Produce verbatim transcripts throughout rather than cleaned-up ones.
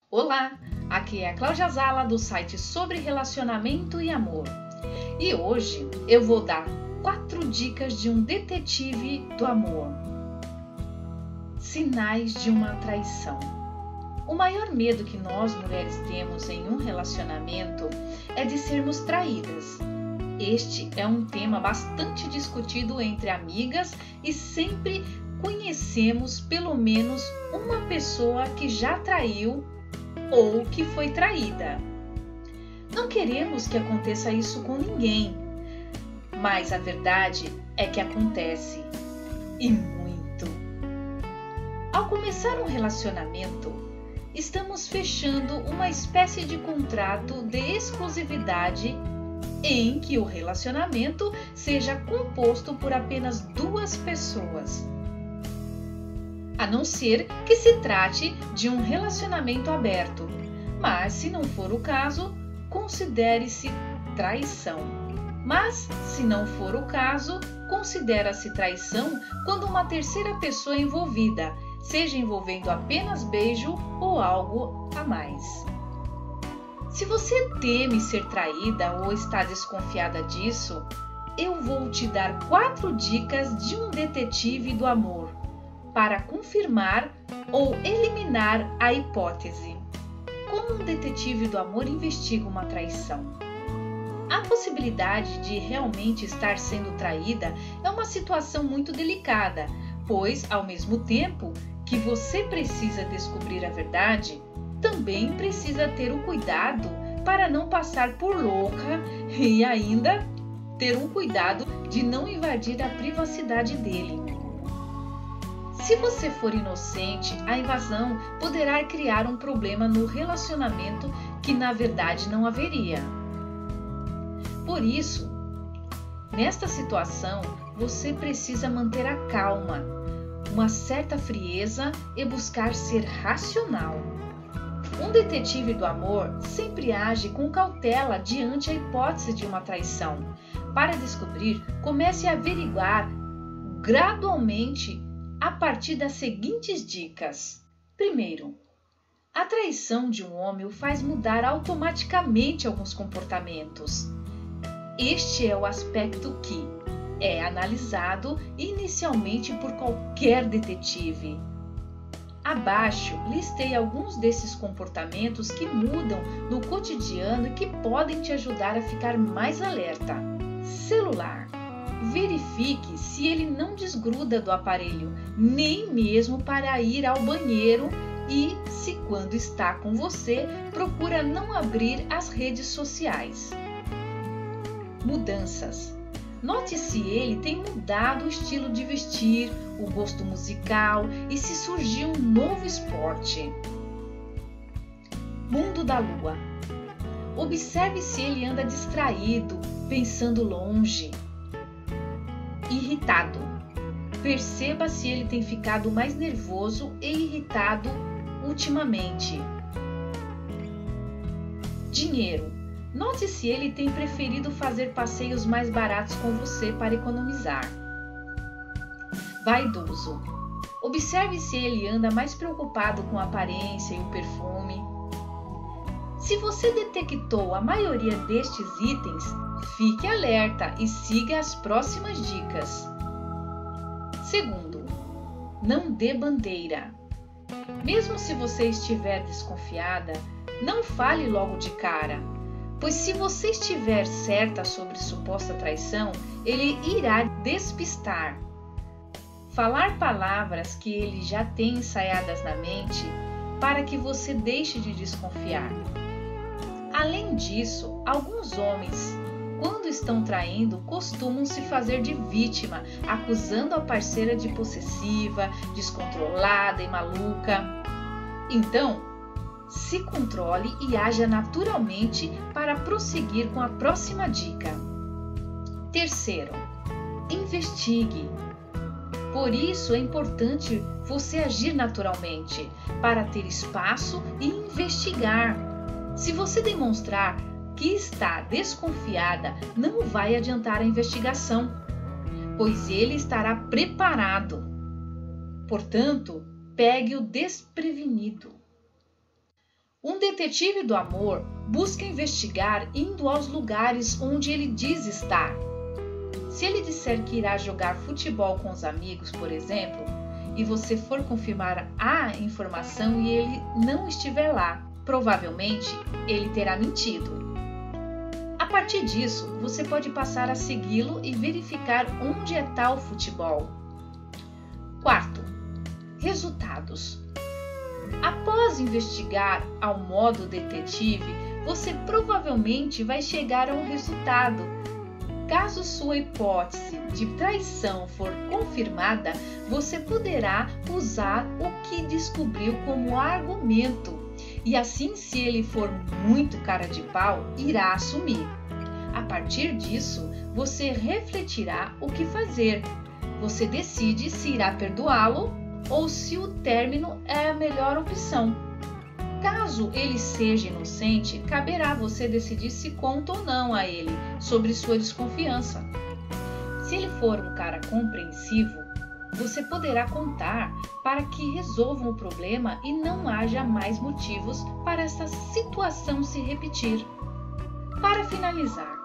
Olá, aqui é a Cláudia Zala do site Sobre Relacionamento e Amor. E hoje eu vou dar quatro dicas de um detetive do amor. Sinais de uma traição. O maior medo que nós mulheres temos em um relacionamento é de sermos traídas. Este é um tema bastante discutido entre amigas e sempre conhecemos pelo menos uma pessoa que já traiu ou que foi traída. Não queremos que aconteça isso com ninguém, mas a verdade é que acontece, e muito. Ao começar um relacionamento, estamos fechando uma espécie de contrato de exclusividade em que o relacionamento seja composto por apenas duas pessoas. A não ser que se trate de um relacionamento aberto, mas se não for o caso, considere-se traição. Mas, se não for o caso, considera-se traição quando uma terceira pessoa é envolvida, seja envolvendo apenas beijo ou algo a mais. Se você teme ser traída ou está desconfiada disso, eu vou te dar quatro dicas de um detetive do amor para confirmar ou eliminar a hipótese. Como um detetive do amor investiga uma traição? A possibilidade de realmente estar sendo traída é uma situação muito delicada, pois, ao mesmo tempo que você precisa descobrir a verdade, também precisa ter o cuidado para não passar por louca e ainda ter um cuidado de não invadir a privacidade dele. Se você for inocente, a invasão poderá criar um problema no relacionamento que na verdade não haveria. Por isso, nesta situação, você precisa manter a calma, uma certa frieza e buscar ser racional. Um detetive do amor sempre age com cautela diante a hipótese de uma traição. Para descobrir, comece a averiguar gradualmente a partir das seguintes dicas. Primeiro, a traição de um homem o faz mudar automaticamente alguns comportamentos. Este é o aspecto que é analisado inicialmente por qualquer detetive. Abaixo, listei alguns desses comportamentos que mudam no cotidiano e que podem te ajudar a ficar mais alerta. Celular. Verifique se ele não desgruda do aparelho, nem mesmo para ir ao banheiro, e se quando está com você, procura não abrir as redes sociais. Mudanças. Note se ele tem mudado o estilo de vestir, o gosto musical e se surgiu um novo esporte. Mundo da lua. Observe se ele anda distraído, pensando longe. Irritado. Perceba se ele tem ficado mais nervoso e irritado ultimamente. Dinheiro. Note se ele tem preferido fazer passeios mais baratos com você para economizar. Vaidoso. Observe se ele anda mais preocupado com a aparência e o perfume. Se você detectou a maioria destes itens, fique alerta e siga as próximas dicas. Segundo, não dê bandeira. Mesmo se você estiver desconfiada, não fale logo de cara, pois se você estiver certa sobre suposta traição, ele irá despistar. Falar palavras que ele já tem ensaiadas na mente para que você deixe de desconfiar. Além disso, alguns homens, quando estão traindo, costumam se fazer de vítima, acusando a parceira de possessiva, descontrolada e maluca. Então, se controle e haja naturalmente para prosseguir com a próxima dica. Terceiro, investigue. Por isso é importante você agir naturalmente, para ter espaço e investigar. Se você demonstrar que está desconfiada, não vai adiantar a investigação, pois ele estará preparado. Portanto, pegue-o desprevenido. Um detetive do amor busca investigar indo aos lugares onde ele diz estar. Se ele disser que irá jogar futebol com os amigos, por exemplo, e você for confirmar a informação e ele não estiver lá, provavelmente ele terá mentido. A partir disso, você pode passar a segui-lo e verificar onde é tal futebol. Quarto, resultados. Após investigar ao modo detetive, você provavelmente vai chegar a um resultado. Caso sua hipótese de traição for confirmada, você poderá usar o que descobriu como argumento. E assim, se ele for muito cara de pau, irá assumir. A partir disso, você refletirá o que fazer. Você decide se irá perdoá-lo ou se o término é a melhor opção. Caso ele seja inocente, caberá você decidir se conta ou não a ele sobre sua desconfiança. Se ele for um cara compreensivo, você poderá contar para que resolvam o problema e não haja mais motivos para essa situação se repetir. Para finalizar,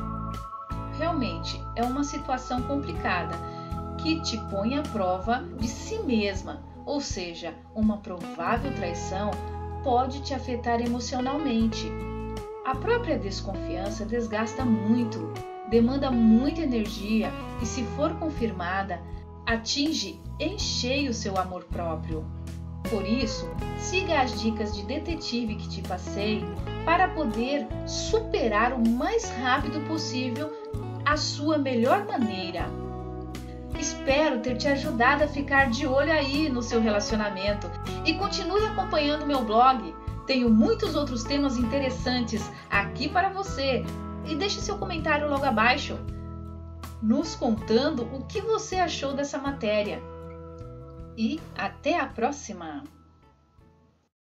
realmente é uma situação complicada que te põe à prova de si mesma, ou seja, uma provável traição pode te afetar emocionalmente. A própria desconfiança desgasta muito, demanda muita energia e, se for confirmada, atinge em cheio seu amor próprio. Por isso, siga as dicas de detetive que te passei para poder superar o mais rápido possível a sua melhor maneira. Espero ter te ajudado a ficar de olho aí no seu relacionamento e continue acompanhando meu blog. Tenho muitos outros temas interessantes aqui para você. E deixe seu comentário logo abaixo, nos contando o que você achou dessa matéria. E até a próxima!